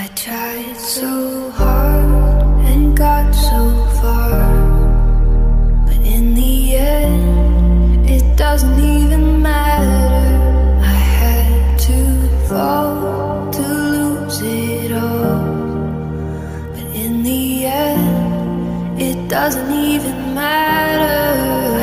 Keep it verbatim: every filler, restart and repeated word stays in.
I tried so hard and got so far, but in the end, it doesn't even matter. I had to fall to lose it all, but in the end, it doesn't even matter.